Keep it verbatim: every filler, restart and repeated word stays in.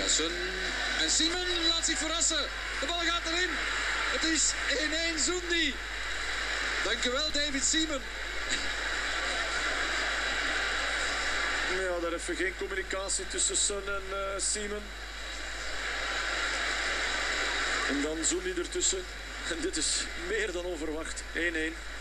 Sun. En Simon laat zich verrassen. De bal gaat erin. Het is één-één Zoendi. Dankjewel David Simon. Ja, daar even geen communicatie tussen Sun en uh, Simon. En dan Zoendi ertussen. En dit is meer dan onverwacht. één-één.